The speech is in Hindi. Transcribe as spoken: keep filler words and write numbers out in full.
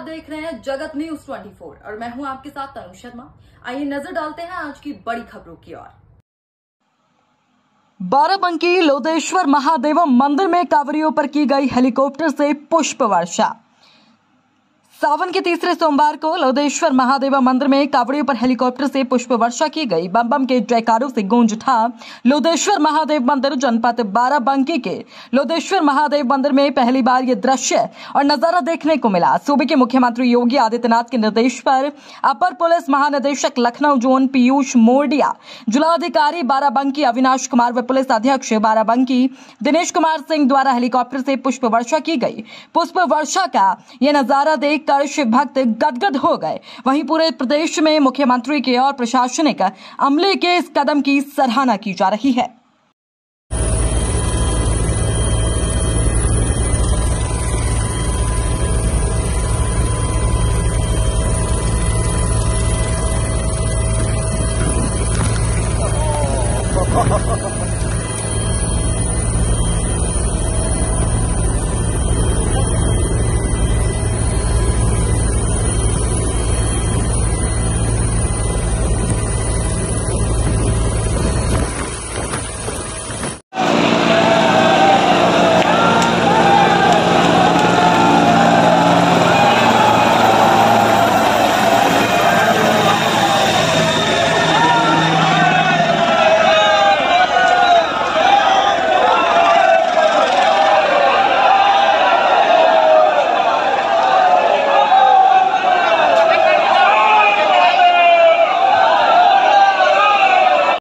देख रहे हैं जगत न्यूज चौबीस और मैं हूं आपके साथ तनु शर्मा। आइए नजर डालते हैं आज की बड़ी खबरों की ओर। बाराबंकी लोदेश्वर महादेव मंदिर में कांवरियों पर की गई हेलीकॉप्टर से पुष्प वर्षा। सावन के तीसरे सोमवार को लोदेश्वर महादेव मंदिर में कांवरियों पर हेलीकॉप्टर से पुष्प वर्षा की गई। बम बम के जयकारों से गूंज उठा लोदेश्वर महादेव मंदिर। जनपद बाराबंकी के लोदेश्वर महादेव मंदिर में पहली बार ये दृश्य और नजारा देखने को मिला। सूबे के मुख्यमंत्री योगी आदित्यनाथ के निर्देश पर अपर पुलिस महानिदेशक लखनऊ जोन पीयूष मोरडिया, जिलाधिकारी बाराबंकी अविनाश कुमार व पुलिस अध्यक्ष बाराबंकी दिनेश कुमार सिंह द्वारा हेलीकॉप्टर से पुष्प वर्षा की गई। पुष्प वर्षा का यह नजारा देख कर शिव भक्त गदगद हो गए। वहीं पूरे प्रदेश में मुख्यमंत्री के और प्रशासनिक अमले के इस कदम की सराहना की जा रही है।